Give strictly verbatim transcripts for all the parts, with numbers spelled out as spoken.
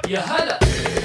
يا هلا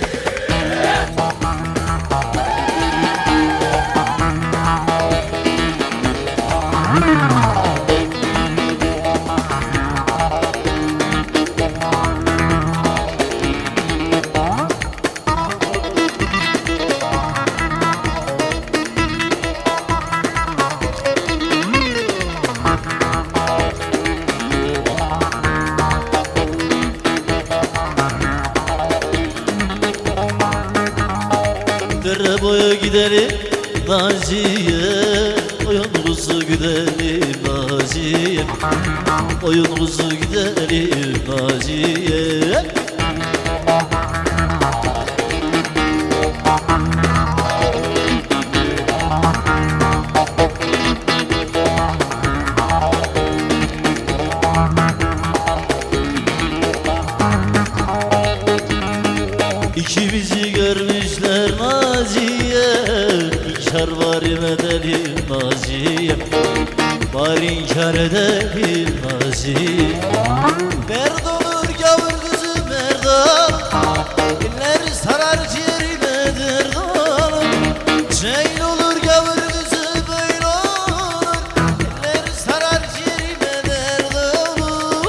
Dere boya gidelim Naciye, oyun kuzu gidelim Naciye, oyun kuzu gidelim Naciye. İkimizi görmüşler Naciye, İnkar var edelim Naciye, bari inkar edelim Naciye. Merd olur gavur kızı merdan, eller sarar ciğerime derdan. Şeyl olur gavur kızı böyle olur, eller sarar ciğerime derdan.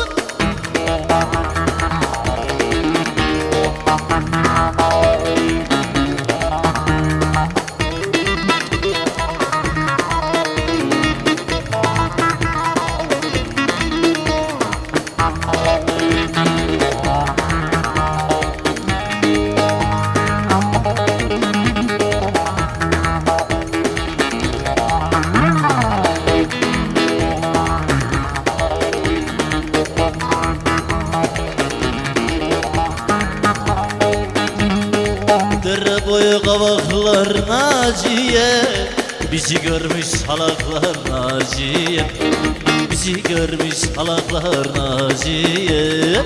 Dere boyu kavaklar Naciye, bizi görmüş salaklar Naciye, bizi görmüş salaklar Naciye.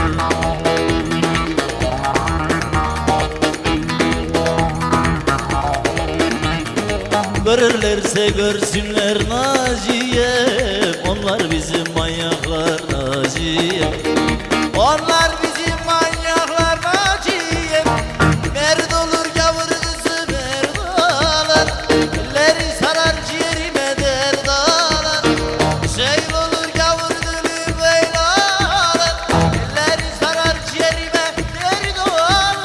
Görürlerse görsünler Naciye, onlar bizim manyaklar Naciye, onlar bizim manyaklar Naciye. Merd olur gavur kızı merdalar, elleri sarar ciğerime derdalar. Şeyl olur gavur gülü beylalar, elleri sarar ciğerime derdalar.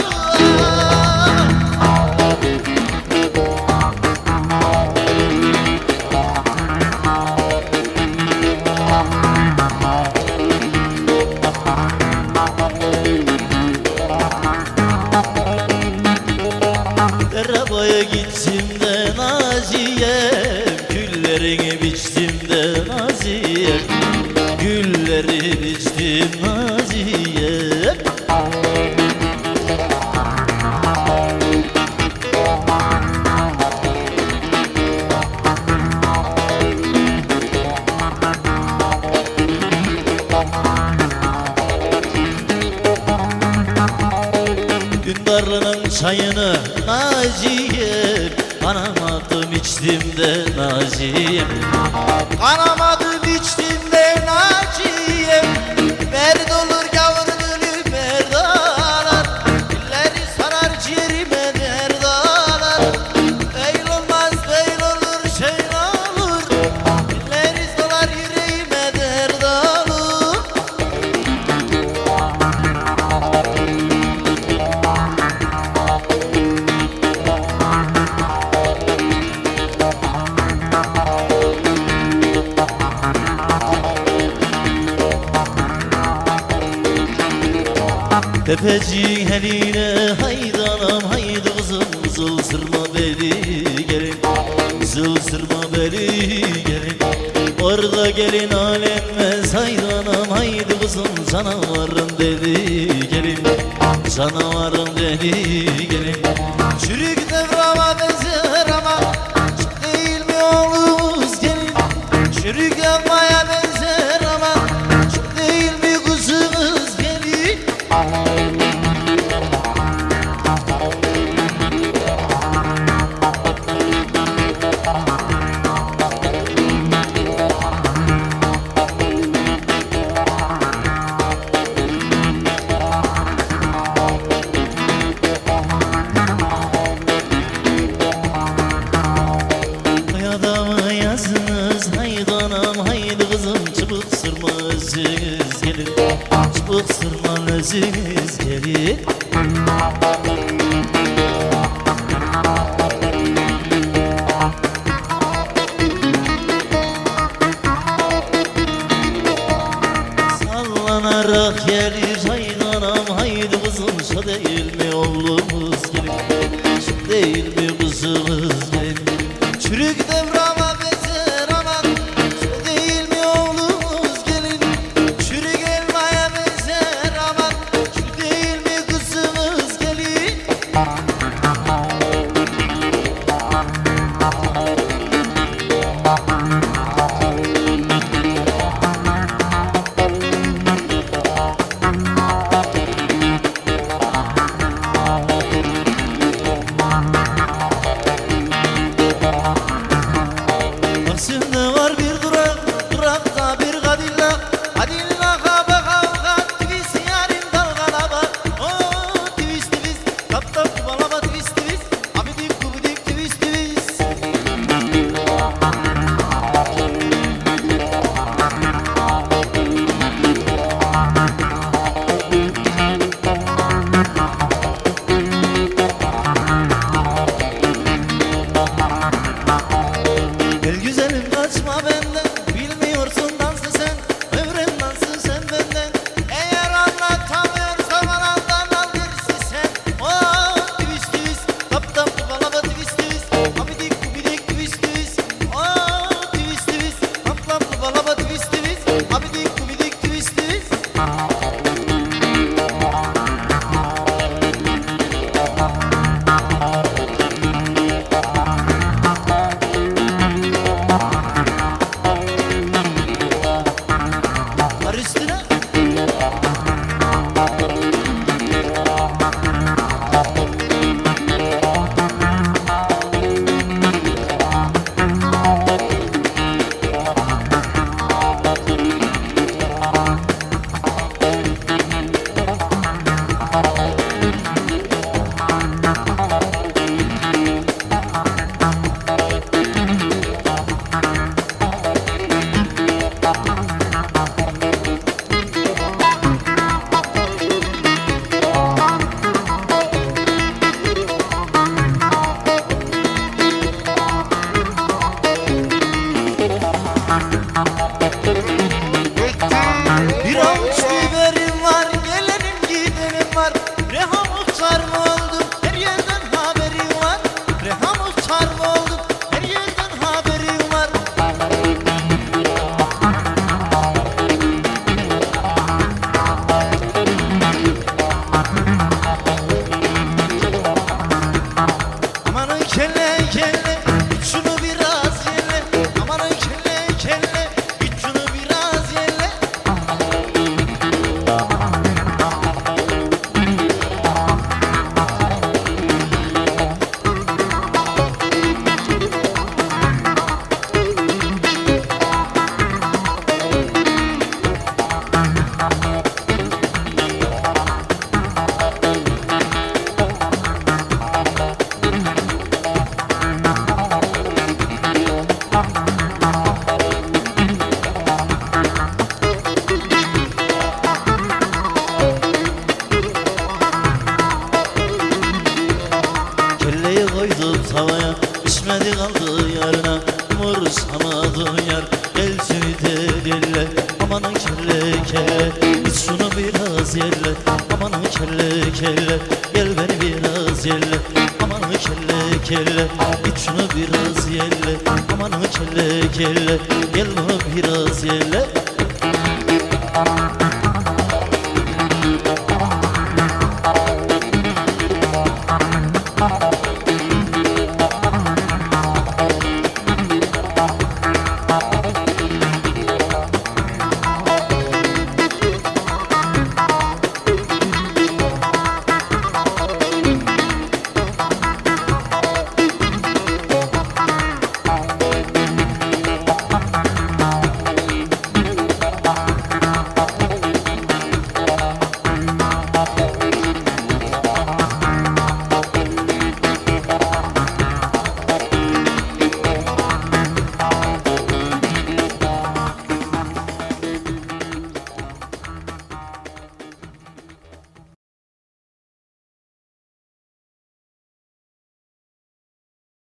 Dere boya gittim de Naciye, güllerini biçtim de Naciye, gülleri biçtim Naciye. Dündarlı'nın çayını Naciye, kanamadım içtim de Naciye, kanamadım içtim de Naciye. Merd olur gavur gülü merdalar, elleri sarar ciğerime derdalar. Beyl olmaz beyl olur şeyl olur, elleri dolar yüreğime derdalar. Tepeciğin eline haydanam haydi kızım, zıl sırma beli gelin, zıl sırma beli gelin. Orada gelin alenmez haydanam haydi kızım, canavarım dedi gelin, canavarım dedi gelin. Çürük devrama benzer ama çok değil mi oğlumuz gelin, çürük elmaya benzer ama çok değil mi kızımız gelin. özünüz gelin. Çıbık sırman özünüz gelin. Sallanarak gelir haydi anam haydi kızım. Şu değil mi oğlumuz gelin, şu değil mi kızımız gelin. Çürük devrama benzer anam, şu değil mi oğlumuz gelin. Çürük elmaya benzer aman, şu değil mi kızımız gelin. Taksim'de var bir durak, durakta bir kadillak. Kadillaka bakalka, twist yarim dalgana bak. Oh twist twist, tap tap balaba twist twist. Abidik gubidik twist twist. Gel güzelim kaçma benden, bilmiyorsun dansı sen. Öğren dansı sen benden. Eğer anlatamıyorsan anandan al gerisi sen. Oh twist twist, tap tap balaba twist twist. Abidik gubidik twist twist. Oh twist twist, tap tap balaba twist twist. Abidik gubidik twist twist. Var üstüne. Bir avuç biberim var, gelenim gidenim var. Reha muhtar mı oldum, her yerden haberim var. Reha muhtar mı oldum, her yerden haberim var. Amanın kelle kelle, git şunu biraz yelle. Amanın kelle kelle, git şunu biraz yelle. Kelleyi koydum tavaya, pişmedi kaldı yarına. Umursamadım yar, gel seni dille. Amanın kelle kelle, git şunu biraz yelle. Amanın kelle kelle, gel beni biraz yelle. Amanın kelle kelle, git şunu biraz yelle. Amanın kelle kelle, gel bunu